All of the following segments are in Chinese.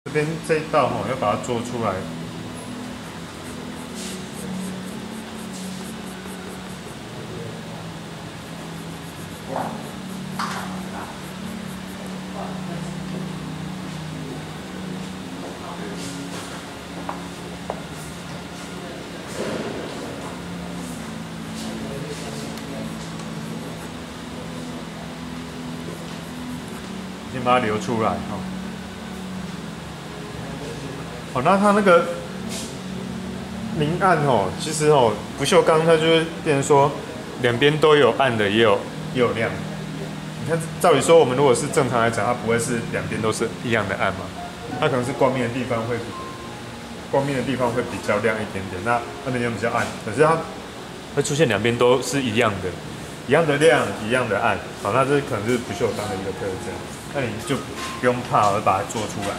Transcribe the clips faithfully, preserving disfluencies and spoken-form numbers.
这边这一道哈、要把它做出来。先把它流出来哈。哦，那它那个明暗哦，其实哦，不锈钢它就是变成说两边都有暗的，也有也有亮的。你看，照理说我们如果是正常来讲，它不会是两边都是一样的暗嘛？它可能是光明的地方会比光明的地方会比较亮一点点，那暗的地方比较暗。可是它会出现两边都是一样的，一样的亮，一样的暗。好，那这可能是不锈钢的一个特征。那你就不用怕，我把它做出来。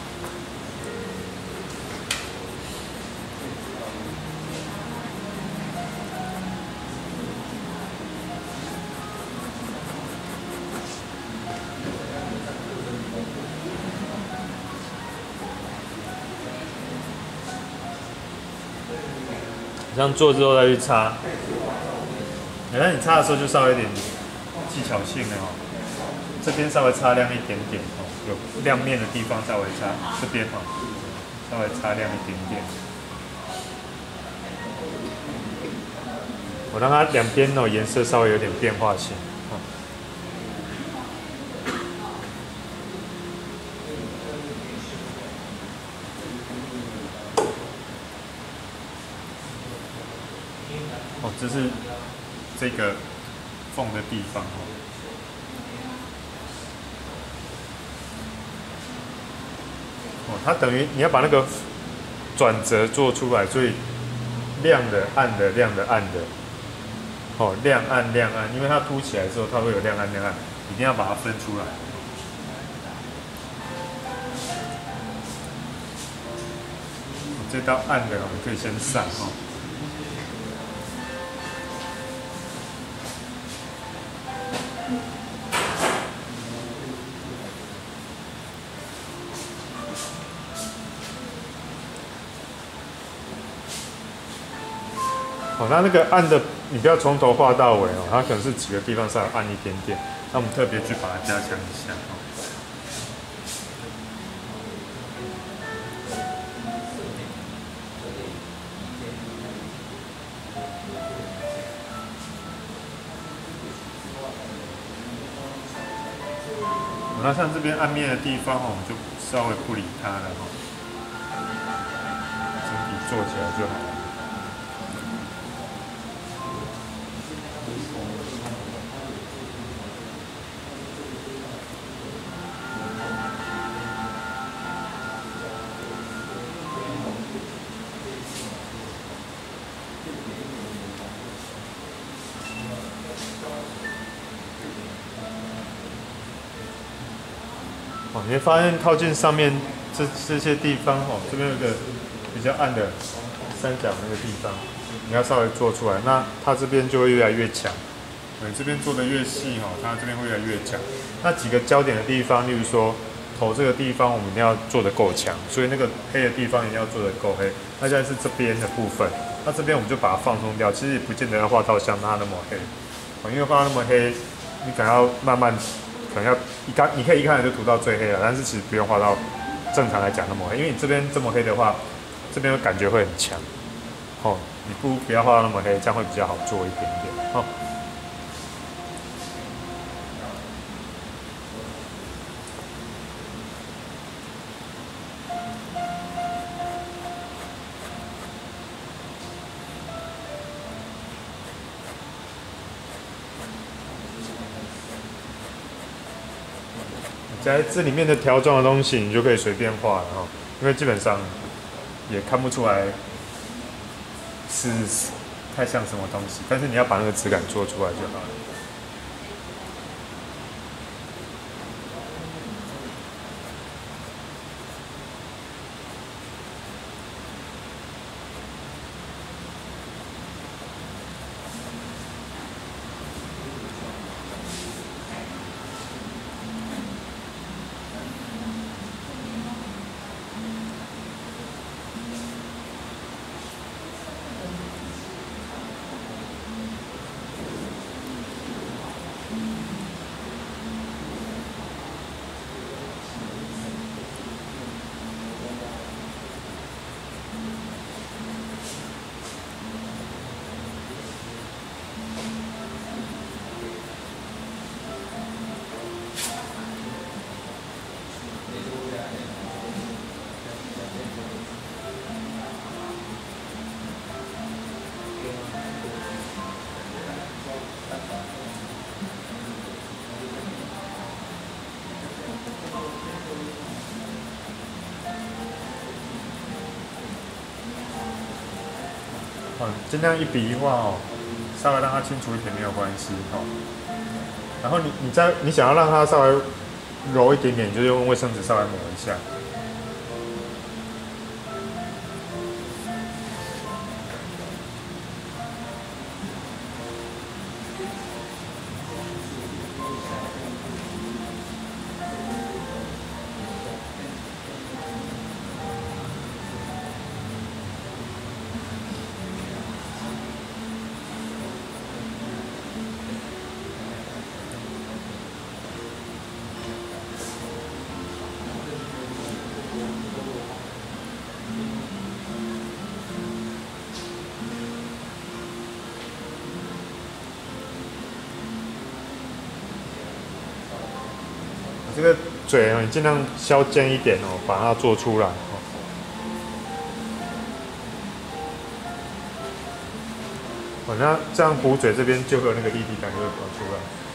这样做之后再去擦，那你擦的时候就稍微有点技巧性的哦。这边稍微擦亮一点点哦，有亮面的地方稍微擦，这边哦稍微擦亮一点点。我让它两边哦颜色稍微有点变化性。哦，这是这个缝的地方哦。哦，它等于你要把那个转折做出来，所以亮的、暗的、亮的、暗的，哦，亮暗亮暗，因为它凸起来之后，它会有亮暗亮暗，一定要把它分出来。这道暗的我们可以先上哈。哦，那那个暗的，你不要从头画到尾哦，它可能是几个地方稍微暗一点点，那我们特别去把它加强一下哦。那像这边暗面的地方哦，我们就稍微不理它了哈，整体做起来就好了。哦，你会发现靠近上面这这些地方哦，这边有个比较暗的三角那个地方，你要稍微做出来，那它这边就会越来越强。你这边做的越细哦，它这边会越来越强。那几个焦点的地方，例如说头这个地方，我们一定要做得够强，所以那个黑的地方一定要做得够黑。那现在是这边的部分，那这边我们就把它放松掉，其实也不见得要画到像它那么黑，因为画到那么黑，你可能要慢慢。可能要一看，你可以一看就涂到最黑了，但是其实不用画到正常来讲那么黑，因为你这边这么黑的话，这边感觉会很强。哦，你不不要画到那么黑，这样会比较好做一点点。哦。在这里面的条状的东西，你就可以随便画了哈，因为基本上也看不出来是太像什么东西，但是你要把那个质感做出来就好了。 哦，尽量一笔一画哦，稍微让它清楚一点没有关系哦。然后你你再你想要让它稍微柔一点点，你就用卫生纸稍微抹一下。这个嘴哦，你尽量削尖一点哦，把它做出来哦。哦，那这样补嘴这边就会有那个立体感就会跑出来。